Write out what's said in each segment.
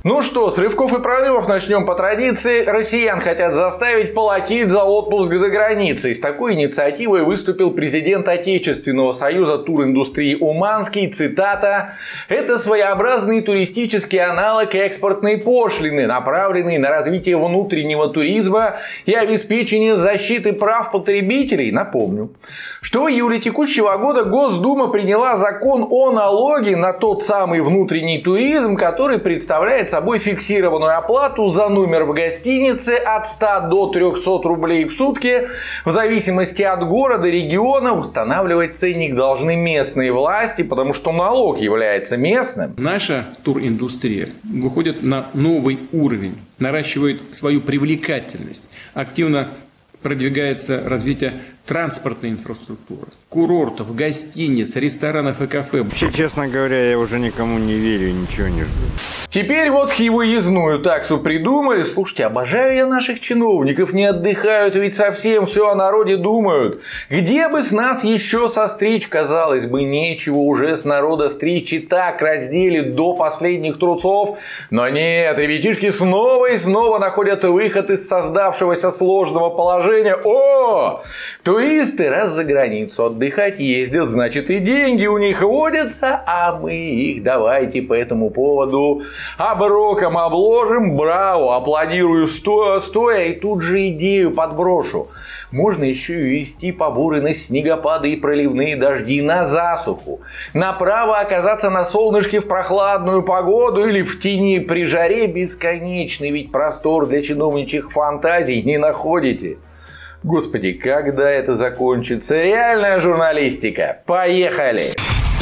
Ну что, с рывков и прорывов начнем по традиции. Россиян хотят заставить платить за отпуск за границей. С такой инициативой выступил президент Отечественного союза туриндустрии Уманский. Цитата: «Это своеобразный туристический аналог экспортной пошлины, направленный на развитие внутреннего туризма и обеспечение защиты прав потребителей». Напомню, что в июле текущего года Госдума приняла закон о налоге на тот самый внутренний туризм, который представляет собой фиксированную оплату за номер в гостинице от 100 до 300 рублей в сутки. В зависимости от города, региона устанавливать ценник должны местные власти, потому что налог является местным. Наша туриндустрия выходит на новый уровень, наращивает свою привлекательность, активно продвигается развитие транспортной инфраструктуры, курортов, гостиниц, ресторанов и кафе. Вообще, честно говоря, я уже никому не верю и ничего не жду. Теперь вот и выездную таксу придумали. Слушайте, обожаю я наших чиновников, не отдыхают, ведь совсем все о народе думают. Где бы с нас еще состричь, казалось бы, нечего уже с народа стричь, и так раздели до последних трусов. Но нет, ребятишки снова и снова находят выход из создавшегося сложного положения. О! Туристы раз за границу отдыхать ездят, значит и деньги у них водятся, а мы их давайте по этому поводу оброком обложим. Браво, аплодирую стоя, и тут же идею подброшу. Можно еще и вести поборы на снегопады и проливные дожди, на засуху. Направо оказаться на солнышке в прохладную погоду или в тени при жаре бесконечный, ведь простор для чиновничьих фантазий не находите. Господи, когда это закончится? Реальная журналистика. Поехали!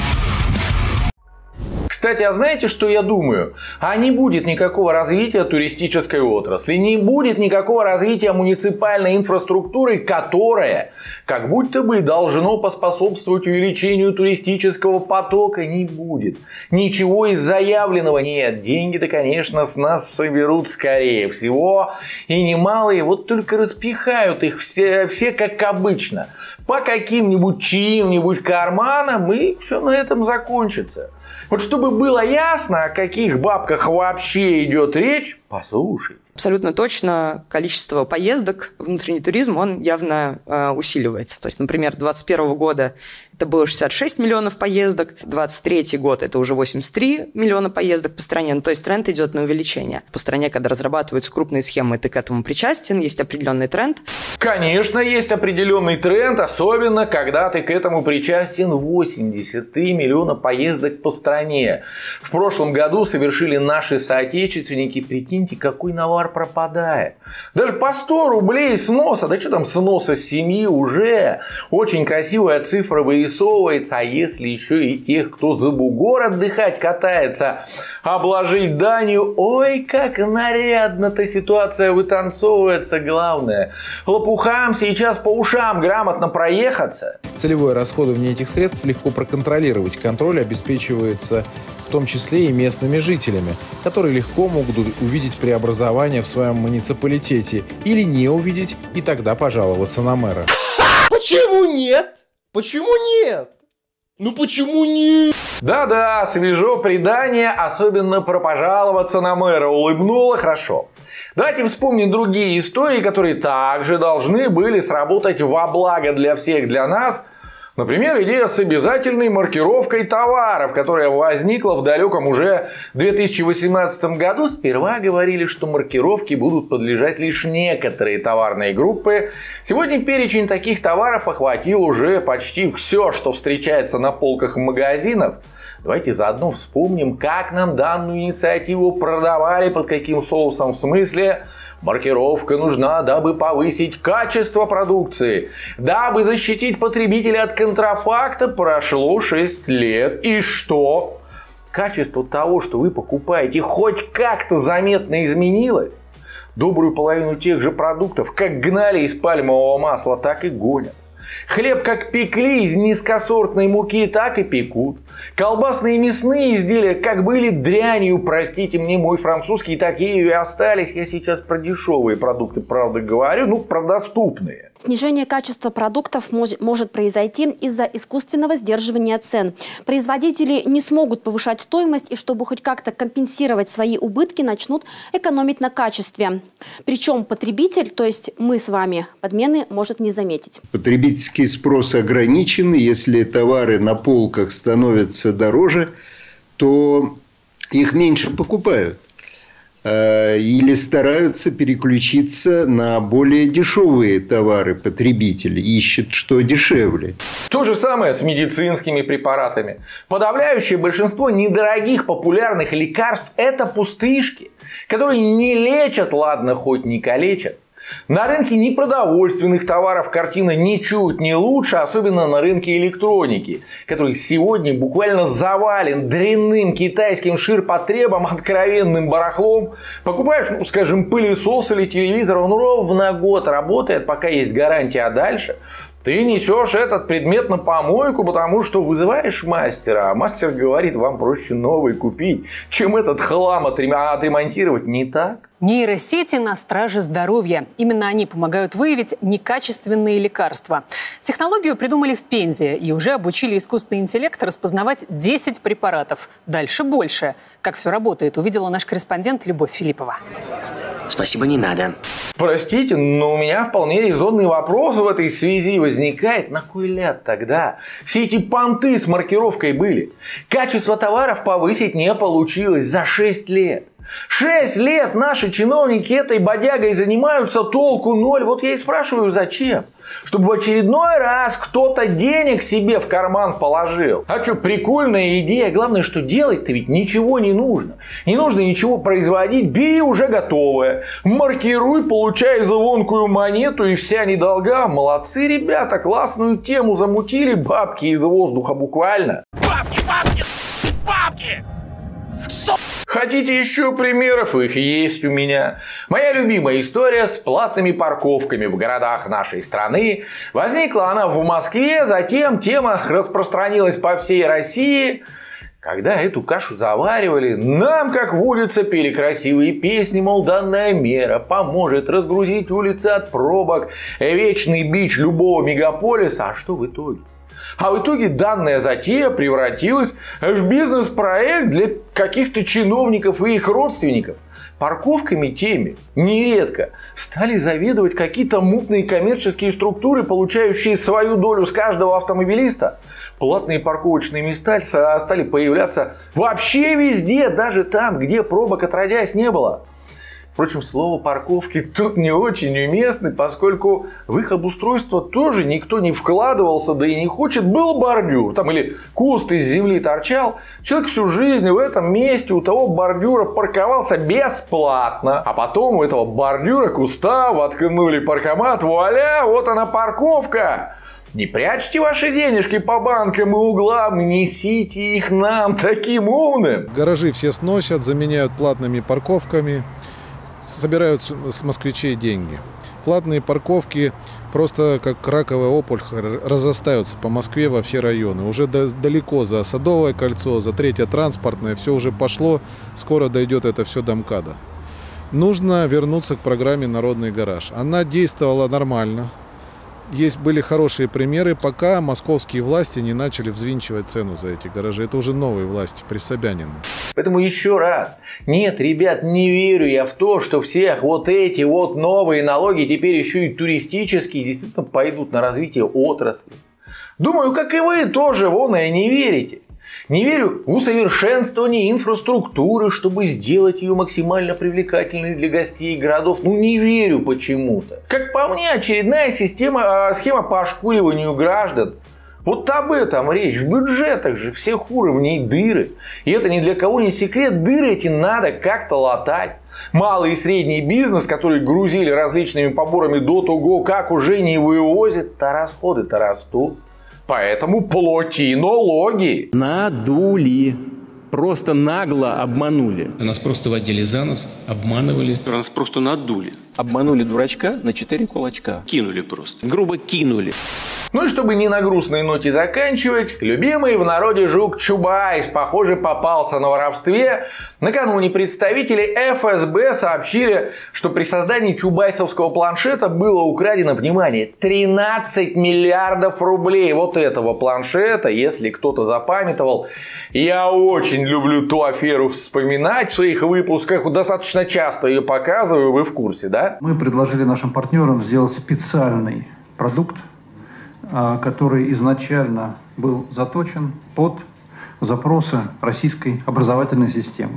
Кстати, а знаете, что я думаю? А не будет никакого развития туристической отрасли, не будет никакого развития муниципальной инфраструктуры, которая как будто бы должно поспособствовать увеличению туристического потока, не будет. Ничего из заявленного нет. Деньги-то, конечно, с нас соберут скорее всего, и немалые, вот только распихают их все как обычно. По каким-нибудь чьим-нибудь карманам, и все на этом закончится. Вот чтобы было ясно, о каких бабках вообще идет речь, послушай. Абсолютно точно количество поездок, внутренний туризм, он явно усиливается. То есть, например, 2021 года это было 66 миллионов поездок, 2023 год это уже 83 миллиона поездок по стране. Ну, то есть тренд идет на увеличение. По стране, когда разрабатываются крупные схемы, ты к этому причастен, есть определенный тренд. Конечно, есть определенный тренд, особенно когда ты к этому причастен. 83 миллиона поездок по стране. В прошлом году совершили наши соотечественники, прикиньте, какой навар пропадает. Даже по 100 рублей сноса, да что там сноса с семьи уже очень красивая цифра вырисовывается. А если еще и тех, кто за бугор отдыхать катается, обложить данью, ой, как нарядно-то ситуация вытанцовывается. Главное, лопухам сейчас по ушам грамотно проехаться. Целевое расходование этих средств легко проконтролировать. Контроль обеспечивается в том числе и местными жителями, которые легко могут увидеть преобразование в своем муниципалитете или не увидеть и тогда пожаловаться на мэра. Почему нет? Почему нет? Ну почему нет? Да-да, свежо предание, особенно про пожаловаться на мэра. Улыбнуло хорошо. Давайте вспомним другие истории, которые также должны были сработать во благо для всех, для нас. Например, идея с обязательной маркировкой товаров, которая возникла в далеком уже 2018 году. Сперва говорили, что маркировке будут подлежать лишь некоторые товарные группы. Сегодня перечень таких товаров охватил уже почти все, что встречается на полках магазинов. Давайте заодно вспомним, как нам данную инициативу продавали, под каким соусом. В смысле, маркировка нужна, дабы повысить качество продукции, дабы защитить потребителя от контрафакта. Прошло 6 лет. И что? Качество того, что вы покупаете, хоть как-то заметно изменилось? Добрую половину тех же продуктов как гнали из пальмового масла, так и гонят. Хлеб как пекли из низкосортной муки, так и пекут. Колбасные и мясные изделия как были дрянью, простите мне мой французский, такие и остались. Я сейчас про дешевые продукты, правда, говорю, про доступные. Снижение качества продуктов может произойти из-за искусственного сдерживания цен. Производители не смогут повышать стоимость и, чтобы хоть как-то компенсировать свои убытки, начнут экономить на качестве. Причем потребитель, то есть мы с вами, подмены может не заметить. Потребительский спрос ограничен. Если товары на полках становятся дороже, то их меньше покупают. Или стараются переключиться на более дешевые товары потребители, ищут что дешевле. То же самое с медицинскими препаратами. Подавляющее большинство недорогих популярных лекарств – это пустышки, которые не лечат, ладно, хоть не калечат. На рынке непродовольственных товаров картина ничуть не лучше, особенно на рынке электроники, который сегодня буквально завален дрянным китайским ширпотребом, откровенным барахлом. Покупаешь, скажем, пылесос или телевизор, он ровно год работает, пока есть гарантия, а дальше ты несешь этот предмет на помойку, потому что вызываешь мастера, а мастер говорит, вам проще новый купить, чем этот хлам отремонтировать, не так? Нейросети на страже здоровья. Именно они помогают выявить некачественные лекарства. Технологию придумали в Пензе и уже обучили искусственный интеллект распознавать 10 препаратов. Дальше больше. Как все работает, увидела наш корреспондент Любовь Филиппова. Спасибо, не надо. Простите, но у меня вполне резонный вопрос в этой связи возникает. На кой ляд тогда все эти понты с маркировкой были? Качество товаров повысить не получилось за 6 лет. 6 лет наши чиновники этой бодягой занимаются, толку ноль. Вот я и спрашиваю, зачем? Чтобы в очередной раз кто-то денег себе в карман положил. А что, прикольная идея. Главное, что делать-то ведь ничего не нужно. Не нужно ничего производить. Бери уже готовое. Маркируй, получай звонкую монету и вся недолга. Молодцы, ребята, классную тему замутили. Бабки из воздуха буквально. Бабки, бабки, бабки! Хотите еще примеров? Их есть у меня. Моя любимая история с платными парковками в городах нашей страны. Возникла она в Москве, затем тема распространилась по всей России. Когда эту кашу заваривали, нам, как водится, пели красивые песни, мол, данная мера поможет разгрузить улицы от пробок, вечный бич любого мегаполиса. А что в итоге? А в итоге данная затея превратилась в бизнес-проект для каких-то чиновников и их родственников. Парковками теми нередко стали заведовать какие-то мутные коммерческие структуры, получающие свою долю с каждого автомобилиста. Платные парковочные места стали появляться вообще везде, даже там, где пробок отродясь не было. Впрочем, слово «парковки» тут не очень уместно, поскольку в их обустройство тоже никто не вкладывался, да и не хочет. Был бордюр, там или куст из земли торчал. Человек всю жизнь в этом месте у того бордюра парковался бесплатно. А потом у этого бордюра куста воткнули паркомат. Вуаля, вот она парковка. Не прячьте ваши денежки по банкам и углам, несите их нам, таким умным. Гаражи все сносят, заменяют платными парковками. Собирают с москвичей деньги. Платные парковки просто как раковая опухоль разрастаются по Москве во все районы. Уже далеко за Садовое кольцо, за Третье транспортное, все уже пошло, скоро дойдет это все до МКАДа. Нужно вернуться к программе «Народный гараж». Она действовала нормально. Были хорошие примеры, пока московские власти не начали взвинчивать цену за эти гаражи. Это уже новые власти при Собянине. Поэтому еще раз. Нет, ребят, не верю я в то, что всех вот эти вот новые налоги теперь еще и туристические действительно пойдут на развитие отрасли. Думаю, как и вы тоже, вон, и не верите. Не верю в усовершенствование инфраструктуры, чтобы сделать ее максимально привлекательной для гостей городов. Не верю почему-то. Как по мне, очередная схема по ошкуриванию граждан. Вот об этом речь. В бюджетах же всех уровней дыры. И это ни для кого не секрет. Дыры эти надо как-то латать. Малый и средний бизнес, который грузили различными поборами до того, как уже не вывозит, то расходы-то растут. Поэтому плати налоги. Надули. Просто нагло обманули. Нас просто водили за нос, обманывали. Нас просто надули. Обманули дурачка на 4 кулачка. Кинули просто. Грубо кинули. Ну и чтобы не на грустной ноте заканчивать, любимый в народе жук Чубайс, похоже, попался на воровстве. Накануне представители ФСБ сообщили, что при создании чубайсовского планшета было украдено, внимание, 13 миллиардов рублей вот этого планшета, если кто-то запамятовал. Я очень люблю ту аферу вспоминать в своих выпусках, достаточно часто ее показываю, вы в курсе, да? Мы предложили нашим партнерам сделать специальный продукт, который изначально был заточен под запросы российской образовательной системы.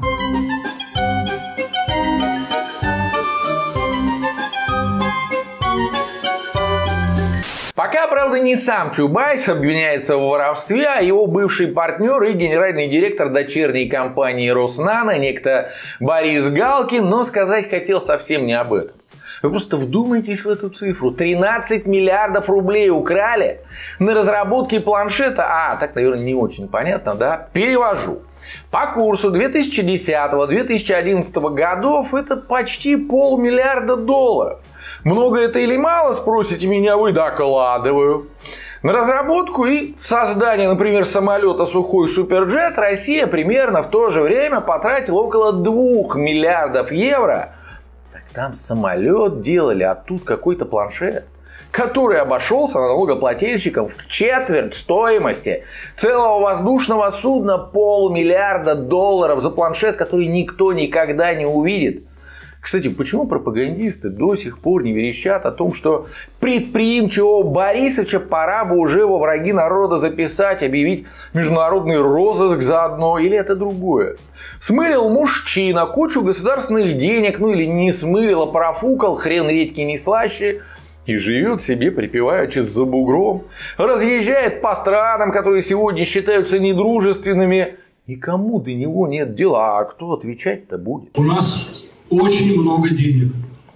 Пока, правда, не сам Чубайс обвиняется в воровстве, а его бывший партнер и генеральный директор дочерней компании Роснано, некто Борис Галкин, но сказать хотел совсем не об этом. Вы просто вдумайтесь в эту цифру. 13 миллиардов рублей украли на разработке планшета. Так, наверное, не очень понятно, да? Перевожу. По курсу 2010-2011 годов это почти $500 миллиарда. Много это или мало, спросите меня вы, докладываю. На разработку и создание, например, самолета «Сухой Суперджет» Россия примерно в то же время потратила около 2 миллиардов евро. Там самолет делали, а тут какой-то планшет, который обошелся налогоплательщикам в четверть стоимости целого воздушного судна. $500 миллиарда за планшет, который никто никогда не увидит. Кстати, почему пропагандисты до сих пор не верещат о том, что предприимчивого Борисыча пора бы уже во враги народа записать, объявить международный розыск заодно, или это другое? Смылил мужчина кучу государственных денег, ну или не смылил, а профукал, хрен редкий не слаще, и живет себе припеваючи за бугром, разъезжает по странам, которые сегодня считаются недружественными, никому до него нет дела, а кто отвечать-то будет? У нас очень много денег.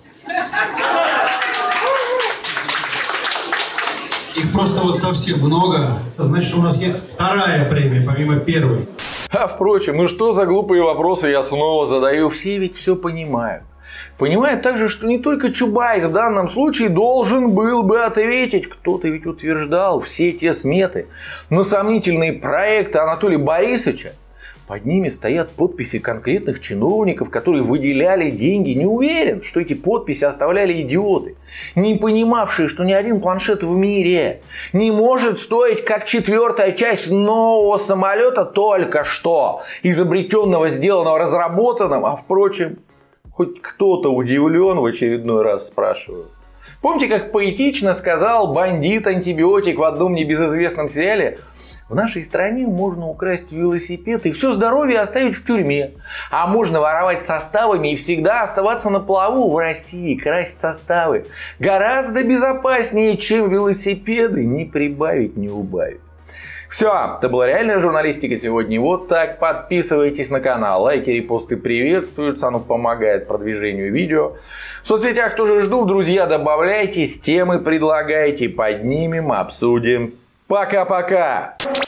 Их просто вот совсем много. Значит, у нас есть вторая премия, помимо первой. Впрочем, ну что за глупые вопросы я снова задаю? Все ведь все понимают. Понимают также, что не только Чубайс в данном случае должен был бы ответить. Кто-то ведь утверждал все те сметы на сомнительные проекты Анатолия Борисовича. Под ними стоят подписи конкретных чиновников, которые выделяли деньги. Не уверен, что эти подписи оставляли идиоты, не понимавшие, что ни один планшет в мире не может стоить как 4-я часть нового самолета, только что изобретенного, сделанного, разработанным. А впрочем, хоть кто-то удивлен, в очередной раз спрашиваю. Помните, как поэтично сказал бандит-антибиотик в одном небезызвестном сериале? В нашей стране можно украсть велосипед и все здоровье оставить в тюрьме. А можно воровать составами и всегда оставаться на плаву. В России красть составы гораздо безопаснее, чем велосипеды. Не прибавить, не убавить. Все, это была реальная журналистика сегодня. Вот так. Подписывайтесь на канал. Лайки, репосты приветствуются. Оно помогает продвижению видео. В соцсетях тоже жду. Друзья, добавляйтесь, темы предлагайте. Поднимем, обсудим. Пока-пока!